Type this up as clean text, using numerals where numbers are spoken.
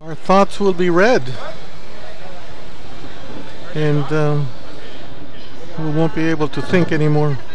Our thoughts will be read, and we won't be able to think anymore.